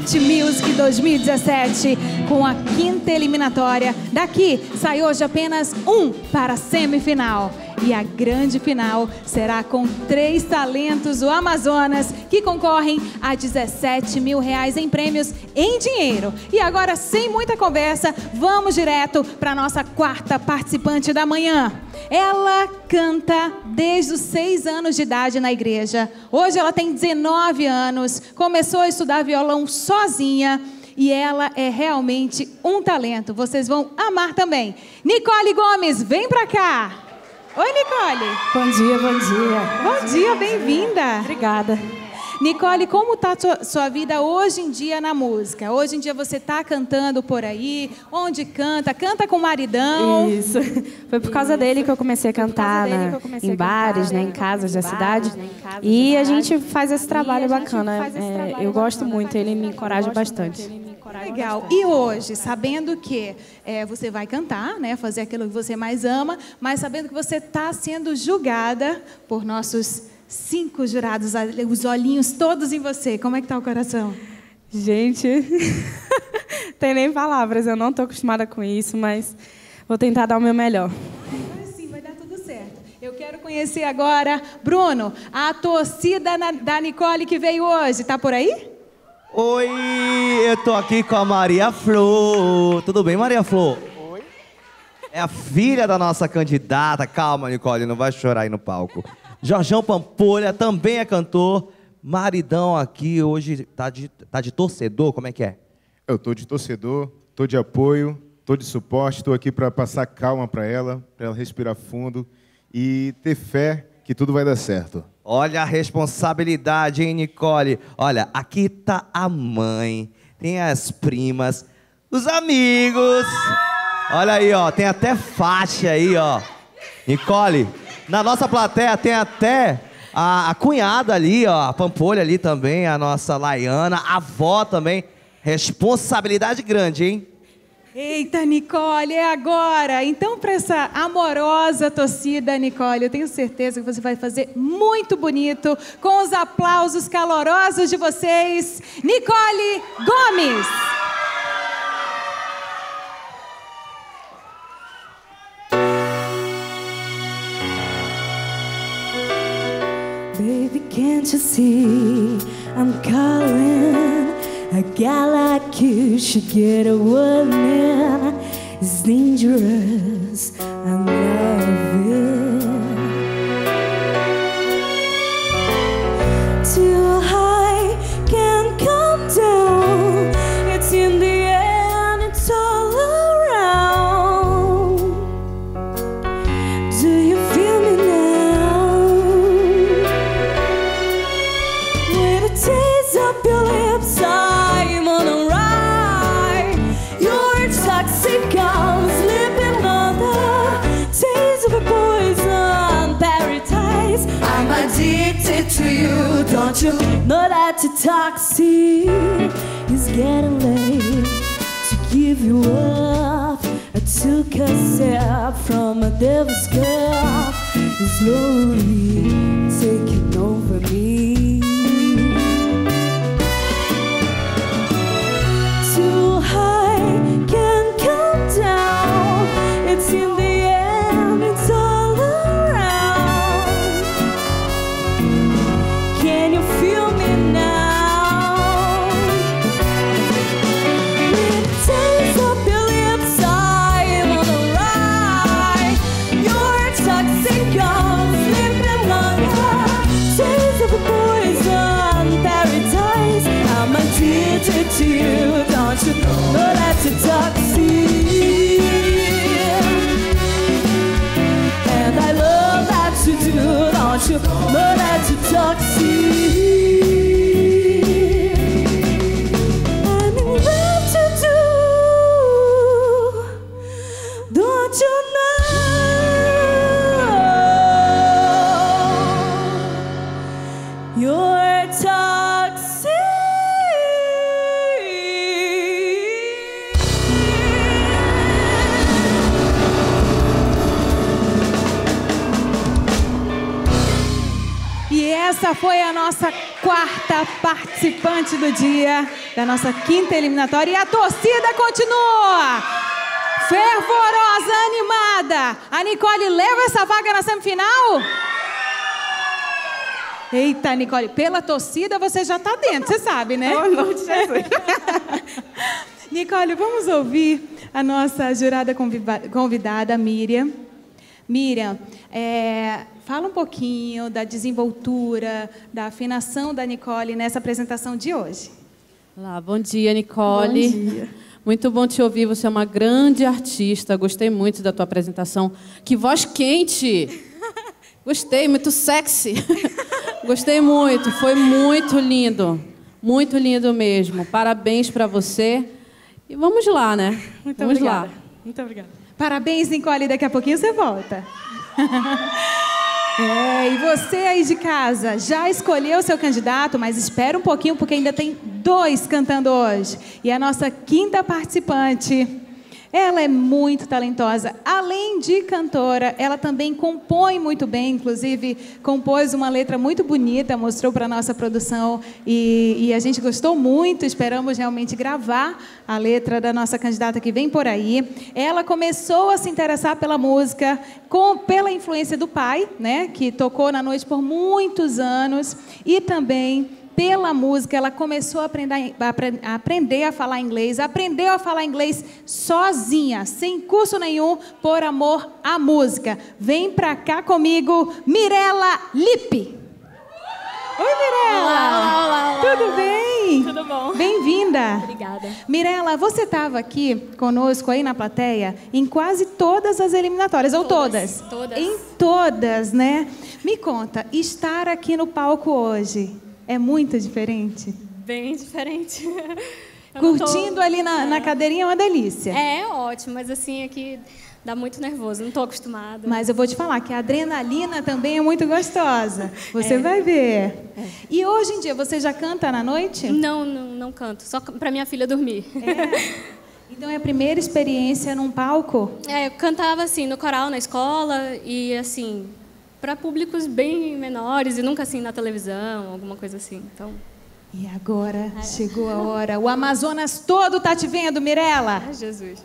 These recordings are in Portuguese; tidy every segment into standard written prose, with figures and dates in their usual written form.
Norte Music 2017, com a quinta eliminatória. Daqui sai hoje apenas um para a semifinal. E a grande final será com 3 talentos do Amazonas que concorrem a R$17 mil em prêmios em dinheiro. E agora, sem muita conversa, vamos direto para a nossa quarta participante da manhã. Ela canta desde os 6 anos de idade na igreja. Hoje ela tem 19 anos, começou a estudar violão sozinha. E ela é realmente um talento. Vocês vão amar também. Nicole Gomes, vem pra cá. Oi, Nicole. Bom dia, bom dia. Bom dia, bem-vinda. Obrigada. Nicole, como está a sua vida hoje em dia na música? Hoje em dia você está cantando por aí? Onde canta? Canta com o maridão? Isso. Foi por causa dele que eu comecei a cantar em bares, em casas da cidade. E a gente faz esse trabalho bacana. Eu gosto muito, ele me encoraja bastante. Legal. E hoje, sabendo que você vai cantar, né, fazer aquilo que você mais ama, mas sabendo que você está sendo julgada por nossos 5 jurados, os olhinhos todos em você, como é que está o coração? Gente, tem nem palavras, eu não estou acostumada com isso, mas vou tentar dar o meu melhor. Sim, vai dar tudo certo. Eu quero conhecer agora, Bruno, a torcida da Nicole que veio hoje, está por aí? Oi, eu tô aqui com a Maria Flor. Tudo bem, Maria Flor? Oi. É a filha da nossa candidata. Calma, Nicole, não vai chorar aí no palco. Jorjão Pampolha também é cantor. Maridão aqui hoje tá de torcedor, como é que é? Eu tô de torcedor, tô de apoio, tô de suporte, tô aqui para passar calma para ela respirar fundo e ter fé que tudo vai dar certo. Olha a responsabilidade, hein, Nicole? Olha, aqui tá a mãe, tem as primas, os amigos. Olha aí, ó, tem até faixa aí, ó. Nicole, na nossa plateia tem até a cunhada ali, ó, a Pampolha ali também, a nossa Laiana, a avó também. Responsabilidade grande, hein? Eita, Nicole, é agora! Então, para essa amorosa torcida, Nicole, eu tenho certeza que você vai fazer muito bonito com os aplausos calorosos de vocês. Nicole Gomes! Baby, can't you see I'm calling? A guy like you should get a warning. It's dangerous, I'm loving. Too high, can't come down. It's in the end, it's all around. Do you feel me now? With a taste of your lips, I'm on a ride. Your toxic arms, sleeping on the taste of a poison paradise. I'm addicted to you, don't you know that you're toxic? It's getting late to give you up. I took a sip from a devil's cup. It's slowly taking over me. Too high, can't come down. It's in the end, it's all around. Can you feel me now? With the taste of your lips, I'm on a ride. Your toxic arms, sleeping on the taste of a poison paradise. I'm addicted to you, don't you know that you're toxic? And I love that you do, don't you know that you're toxic? I'm in love to do, don't you know you're toxic? E essa foi a nossa quarta quinta participante do dia, da nossa quinta eliminatória. E a torcida continua fervorosa, animada. A Nicole leva essa vaga na semifinal? Eita, Nicole, pela torcida você já está dentro, você sabe, né? Oh, não, Jesus. Nicole, vamos ouvir a nossa jurada convidada, Miriam. Miriam, fala um pouquinho da desenvoltura, da afinação da Nicole nessa apresentação de hoje. Olá, bom dia, Nicole. Bom dia. Muito bom te ouvir, você é uma grande artista. Gostei muito da tua apresentação. Que voz quente! Gostei, muito sexy. Gostei muito, foi muito lindo mesmo. Parabéns para você. E vamos lá, né? Vamos lá. Muito obrigada. Parabéns, Nicole. Daqui a pouquinho você volta. E você aí de casa já escolheu o seu candidato, mas espera um pouquinho porque ainda tem 2 cantando hoje. E a nossa quinta participante, ela é muito talentosa. Além de cantora, ela também compõe muito bem. Inclusive, compôs uma letra muito bonita, mostrou para a nossa produção. E a gente gostou muito. Esperamos realmente gravar a letra da nossa candidata que vem por aí. Ela começou a se interessar pela música pela influência do pai, né, que tocou na noite por muitos anos. E também pela música, ela começou a aprender a falar inglês, aprendeu a falar inglês sozinha, sem curso nenhum, por amor à música. Vem pra cá comigo, Mirella Lippe. Oi, Mirella! Olá. Tudo bem? Tudo bom? Bem-vinda. Obrigada. Mirella, você estava aqui conosco aí na plateia em quase todas as eliminatórias, ou todas? Todas. Em todas, né? Me conta, estar aqui no palco hoje é muito diferente? Bem diferente. Curtindo ali na cadeirinha é uma delícia. É ótimo, mas assim, aqui dá muito nervoso, não estou acostumada. Mas eu vou te falar que a adrenalina também é muito gostosa. Você vai ver. E hoje em dia, você já canta na noite? Não canto, só para minha filha dormir. Então é a primeira experiência num palco? Eu cantava assim, no coral, na escola, e assim, para públicos bem menores, e nunca assim na televisão, alguma coisa assim. Então... E agora chegou a hora. O Amazonas todo tá te vendo, Mirella. Ai, Jesus.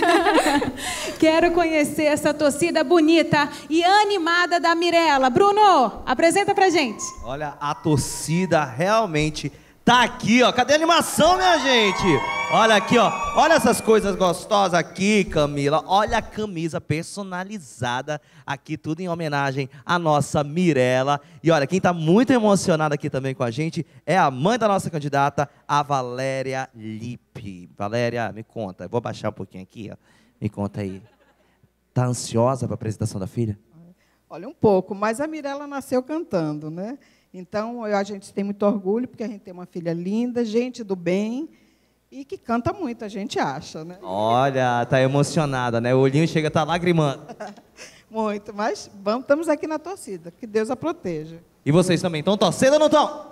Quero conhecer essa torcida bonita e animada da Mirella. Bruno, apresenta pra gente. Olha, a torcida realmente tá aqui, ó. Cadê a animação, minha gente? Olha aqui, ó. Olha essas coisas gostosas aqui, Camila. Olha a camisa personalizada aqui, tudo em homenagem à nossa Mirella. E olha, quem tá muito emocionada aqui também com a gente é a mãe da nossa candidata, a Valéria Lippe. Valéria, me conta. Eu vou baixar um pouquinho aqui, ó. Me conta aí. Tá ansiosa para a apresentação da filha? Olha, um pouco, mas a Mirella nasceu cantando, né? Então, a gente tem muito orgulho, porque a gente tem uma filha linda, gente do bem, e que canta muito, a gente acha, né? Olha, tá emocionada, né? O olhinho chega a estar lagrimando. Muito, mas estamos aqui na torcida, que Deus a proteja. E vocês também estão torcendo ou não estão?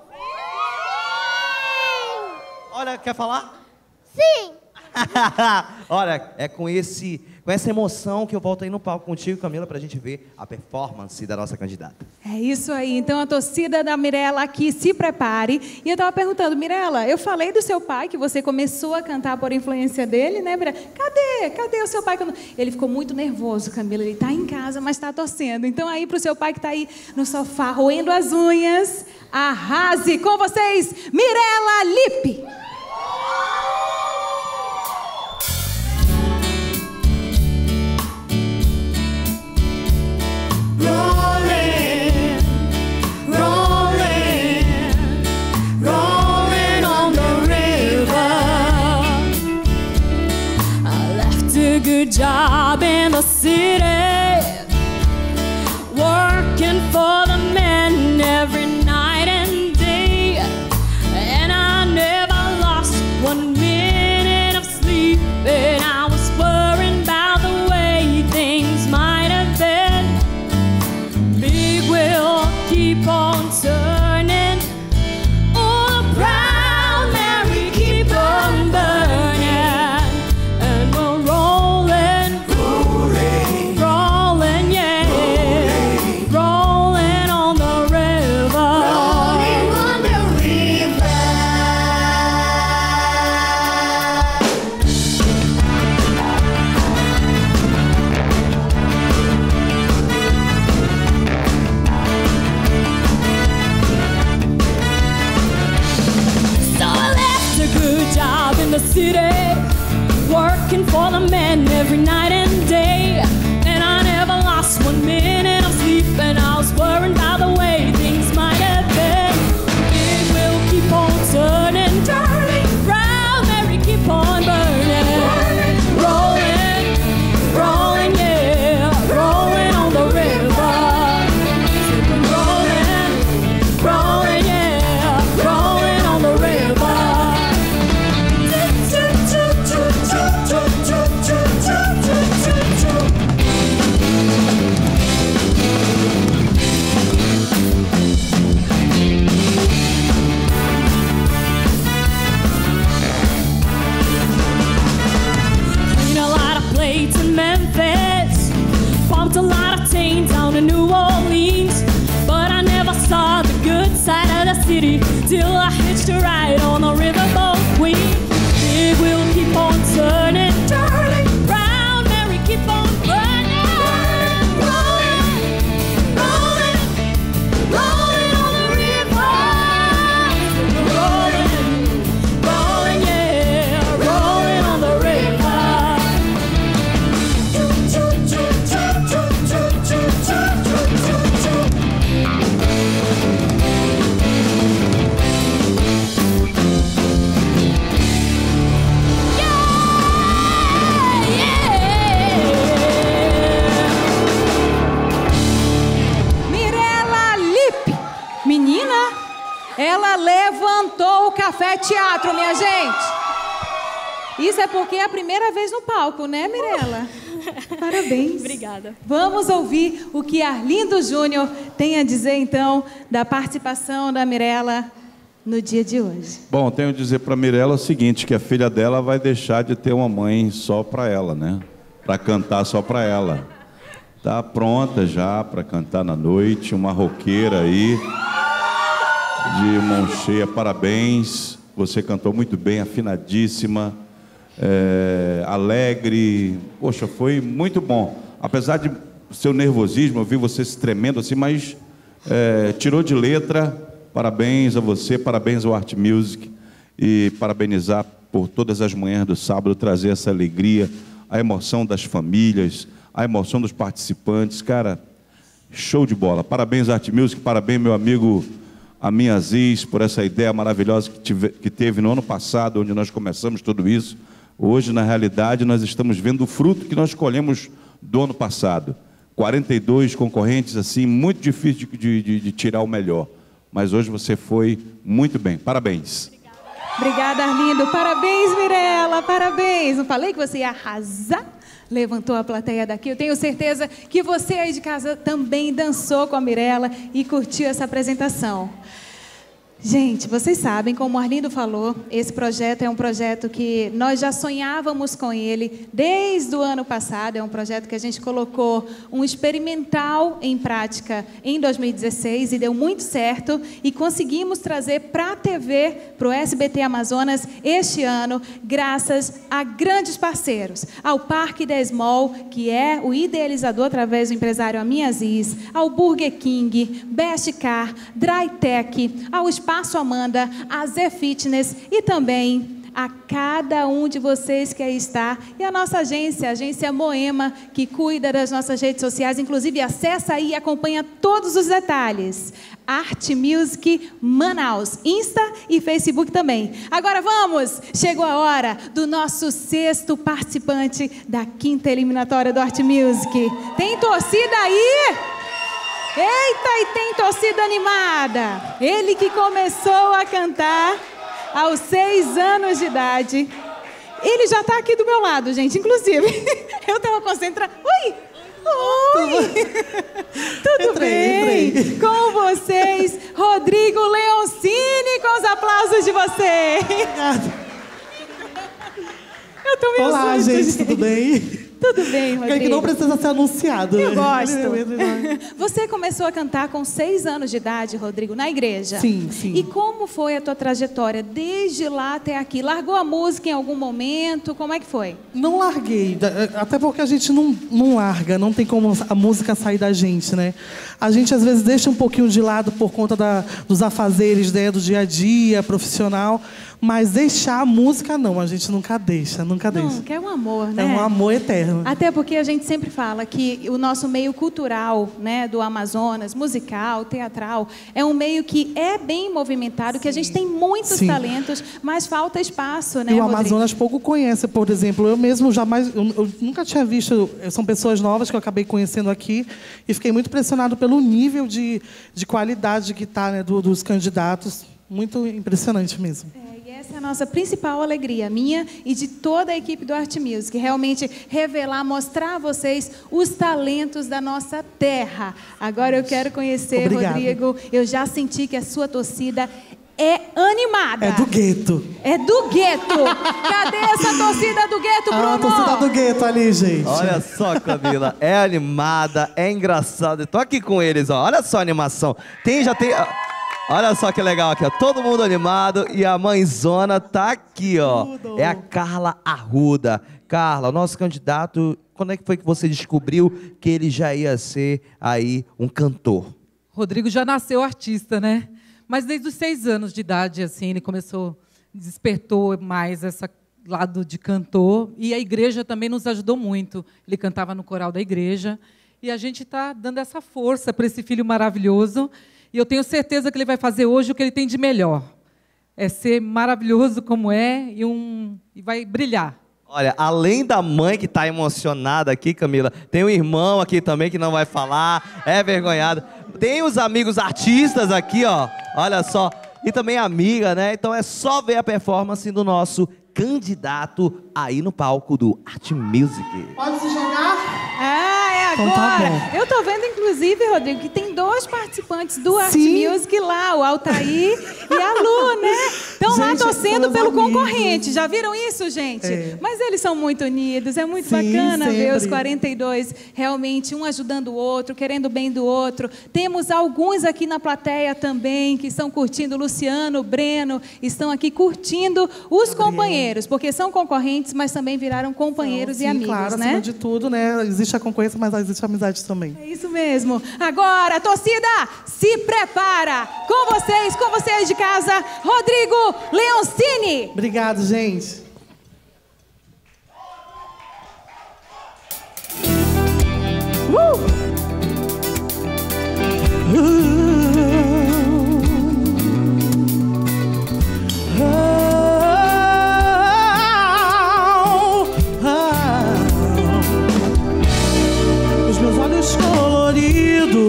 Olha, quer falar? Sim! Olha, é com essa emoção que eu volto aí no palco contigo, Camila, pra gente ver a performance da nossa candidata. É isso aí. Então, a torcida da Mirella aqui, se prepare. E eu estava perguntando, Mirella, eu falei do seu pai, que você começou a cantar por influência dele, né, Mirella? Cadê o seu pai? Ele ficou muito nervoso, Camila. Ele está em casa, mas está torcendo. Então, aí, para o seu pai que está aí no sofá, roendo as unhas, arrase com vocês, Mirella Lippe. Good job in the city, working for the men every night and day, and I never lost 1 minute of sleep, and I was worrying about the way things might have been. Big wheel keep on turning, oh, the proud Mary keep on burning. From till I hitched a ride on a riverboat queen. Big wheel keep on turning, turning. Proud Mary keep on burning, rolling, rolling, rolling on the river. Rolling, rolling, yeah, rolling on the river. Menina, ela levantou o Café Teatro, minha gente. Isso é porque é a primeira vez no palco, né, Mirella? Parabéns. Obrigada. Vamos ouvir o que Arlindo Júnior tem a dizer, então, da participação da Mirella no dia de hoje. Bom, tenho a dizer para a Mirella o seguinte, que a filha dela vai deixar de ter uma mãe só para ela, né? Para cantar só para ela. Tá pronta já para cantar na noite, uma roqueira aí, de mão cheia, parabéns. Você cantou muito bem, afinadíssima, alegre. Poxa, foi muito bom. Apesar de seu nervosismo, eu vi você se tremendo assim, mas tirou de letra. Parabéns a você, parabéns ao Art Music. E parabenizar por todas as manhãs do sábado, trazer essa alegria, a emoção das famílias, a emoção dos participantes. Cara, show de bola. Parabéns, Art Music, parabéns, meu amigo Amin Aziz, por essa ideia maravilhosa que teve no ano passado, onde nós começamos tudo isso. Hoje, na realidade, nós estamos vendo o fruto que nós colhemos do ano passado. 42 concorrentes, assim, muito difícil de tirar o melhor. Mas hoje você foi muito bem. Parabéns. Obrigada, Arlindo. Parabéns, Mirella. Parabéns. Não falei que você ia arrasar? Levantou a plateia daqui. Eu tenho certeza que você aí de casa também dançou com a Mirella e curtiu essa apresentação. Gente, vocês sabem, como o Arlindo falou, esse projeto é um projeto que nós já sonhávamos com ele desde o ano passado. É um projeto que a gente colocou um experimental em prática em 2016 e deu muito certo. E conseguimos trazer para a TV, para o SBT Amazonas, este ano, graças a grandes parceiros. Ao Parque Des Mall, que é o idealizador através do empresário Amin Aziz, ao Burger King, Best Car, Drytech, ao Espaço Amanda, a Zé Fitness e também a cada um de vocês que aí está e a nossa agência, a agência Moema, que cuida das nossas redes sociais, inclusive acessa aí e acompanha todos os detalhes. Art Music Manaus, Insta e Facebook também. Agora vamos, chegou a hora do nosso 6º participante da 5ª eliminatória do Art Music. Tem torcida aí? Eita, e tem torcida animada. Ele que começou a cantar aos 6 anos de idade. Ele já está aqui do meu lado, gente. Inclusive, eu estava concentrada. Oi! Oi! Tudo bem? Entrei. Com vocês, Rodrigo Leoncini, com os aplausos de vocês. Eu tô meio Olá, susto, gente, tudo bem? Tudo bem, Rodrigo. Que não precisa ser anunciado. Eu né? gosto. Você começou a cantar com 6 anos de idade, Rodrigo, na igreja. Sim, sim. E como foi a tua trajetória desde lá até aqui? Largou a música em algum momento? Como é que foi? Não larguei, até porque a gente não larga, não tem como a música sair da gente, né? A gente às vezes deixa um pouquinho de lado por conta dos afazeres, né, do dia a dia, profissional, mas deixar a música não, a gente nunca deixa, nunca deixa. Não, que é um amor, né? É um amor eterno. Até porque a gente sempre fala que o nosso meio cultural, né, do Amazonas, musical, teatral, é um meio que é bem movimentado, que a gente tem muitos talentos, mas falta espaço, né, E o Rodrigo? Amazonas pouco conhece, por exemplo. Eu mesmo jamais, eu nunca tinha visto, são pessoas novas que eu acabei conhecendo aqui e fiquei muito impressionado pelo nível de qualidade que está, né, dos candidatos. Muito impressionante mesmo. Essa é a nossa principal alegria, minha e de toda a equipe do Art Music. Realmente revelar, mostrar a vocês os talentos da nossa terra. Agora eu quero conhecer, Obrigado. Rodrigo. Eu já senti que a sua torcida é animada. É do gueto. É do gueto. Cadê essa torcida do gueto, Bruno? Ah, a torcida do gueto ali, gente. Olha só, Camila, é animada, é engraçada. Tô aqui com eles, ó. Olha só a animação. Já tem... Olha só que legal aqui, ó. Todo mundo animado e a mãezona tá aqui, ó. É a Carla Arruda. Carla, nosso candidato, quando é que foi que você descobriu que ele já ia ser aí um cantor? Rodrigo já nasceu artista, né? Mas desde os 6 anos de idade, assim, ele despertou mais esse lado de cantor. E a igreja também nos ajudou muito. Ele cantava no coral da igreja. E a gente está dando essa força para esse filho maravilhoso. E eu tenho certeza que ele vai fazer hoje o que ele tem de melhor. É ser maravilhoso como é e vai brilhar. Olha, além da mãe que está emocionada aqui, Camila, tem um irmão aqui também que não vai falar, é vergonhado. Tem os amigos artistas aqui, ó, olha só. E também a amiga, né? Então é só ver a performance do nosso candidato aí no palco do Art Music. Pode se jogar? Ah, é agora. Então tá bom. Eu tô vendo, inclusive, Rodrigo, que tem 2 participantes do Art Music lá, o Altair e a Lu, né? Estão lá torcendo pelo concorrente. Já viram isso, gente? É. Mas eles são muito unidos, é muito bacana ver os 42 realmente um ajudando o outro, querendo o bem do outro. Temos alguns aqui na plateia também que estão curtindo, Luciano, Breno, estão aqui curtindo os companheiros, porque são concorrentes, mas também viraram companheiros e amigos, claro, né? Acima de tudo, né? Existe a concorrência, mas existe a amizade também. É isso mesmo. Agora, torcida, se prepara. Com vocês de casa, Rodrigo Leoncini. Obrigado, gente. Os meus olhos coloridos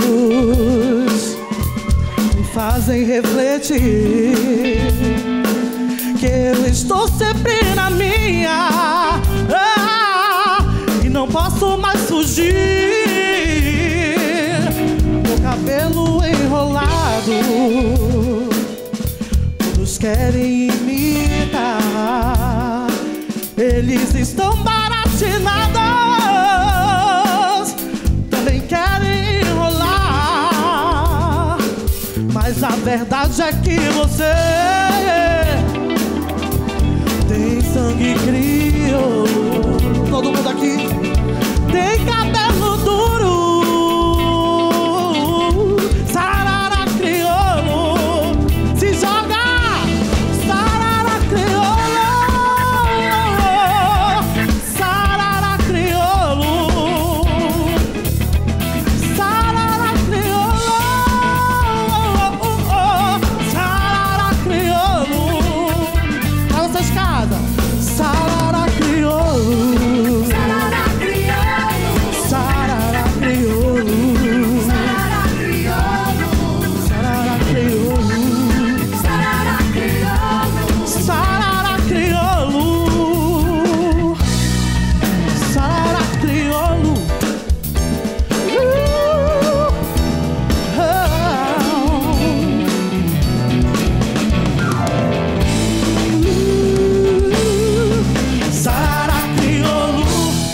me fazem refletir que eu estou sempre na minha e não posso mais fugir. Meu cabelo enrolado, todos querem imitar. Eles estão baratinados, também querem enrolar. Mas a verdade é que você tem sangue crioulo. Todo mundo aqui tem cabelo duro. Sarara crioulo, se joga. Sarara crioulo, sarara crioulo, sarara crioulo, sarara crioulo. Pra vocês de casa. Sarara crioulo, sarara crioulo, sarara crioulo, sarara crioulo, sarara crioulo, sarara crioulo, sarara crioulo, sarara crioulo.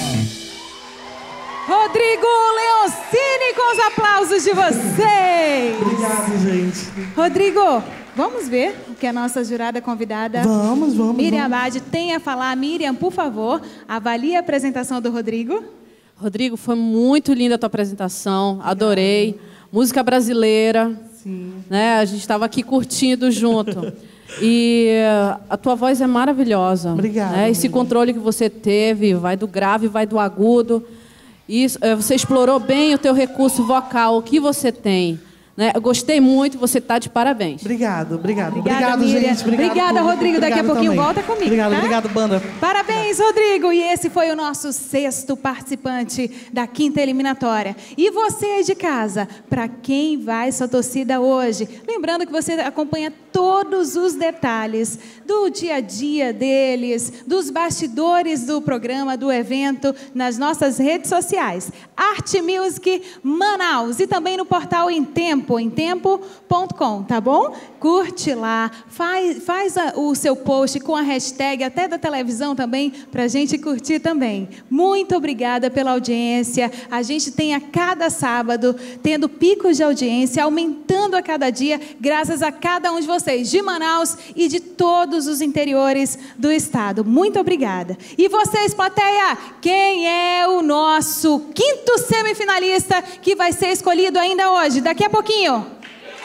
Rodrigo Leoncini com os aplausos de vocês. Obrigado, gente. Rodrigo, vamos ver o que a nossa jurada convidada Vamos. Miriam Abad tem a falar. Miriam, por favor, avalie a apresentação do Rodrigo. Rodrigo, foi muito linda a tua apresentação, adorei. Música brasileira, né? A gente estava aqui curtindo junto. E a tua voz é maravilhosa. Obrigada. Né? Esse controle que você teve, vai do grave, vai do agudo. Isso, você explorou bem o teu recurso vocal, o que você tem. Né? Eu gostei muito, você está de parabéns. Obrigado, Obrigada, gente. Obrigada, Rodrigo. Daqui a pouquinho também. volta comigo, Obrigado, tá? banda. Parabéns, Rodrigo. E esse foi o nosso 6º participante da 5ª eliminatória. E você aí de casa, para quem vai sua torcida hoje? Lembrando que você acompanha todos os detalhes do dia a dia deles, dos bastidores do programa, do evento, nas nossas redes sociais. Art Music Manaus e também no portal Em Tempo. Tempo, em tempo.com, tá bom? Curte lá, faz o seu post com a hashtag até da televisão também, para a gente curtir também. Muito obrigada pela audiência. A gente tem a cada sábado, tendo picos de audiência, aumentando a cada dia, graças a cada um de vocês, de Manaus e de todos os interiores do estado. Muito obrigada. E vocês, plateia, quem é o nosso quinto semifinalista que vai ser escolhido ainda hoje, daqui a pouquinho?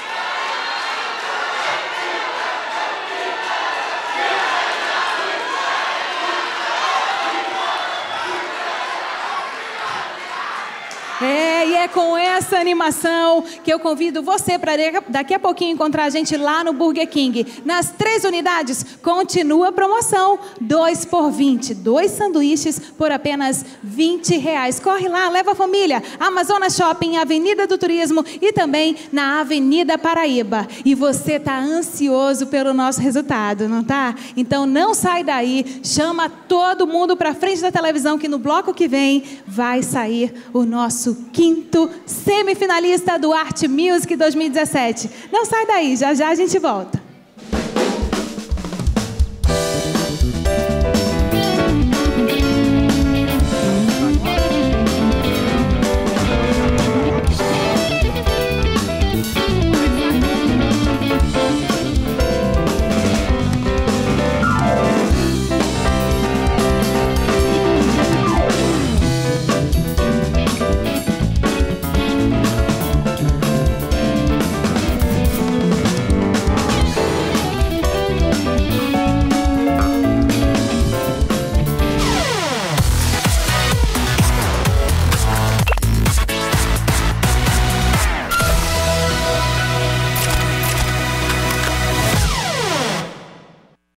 E é com essa animação que eu convido você para daqui a pouquinho encontrar a gente lá no Burger King. Nas 3 unidades, continua a promoção, 2 por 20, 2 sanduíches por apenas R$20. Corre lá, leva a família. Amazonas Shopping, Avenida do Turismo e também na Avenida Paraíba. E você está ansioso pelo nosso resultado, não tá? Então não sai daí, chama todo mundo para frente da televisão que no bloco que vem vai sair o nosso quinto semifinalista do Art Music 2017. Não sai daí, já já a gente volta.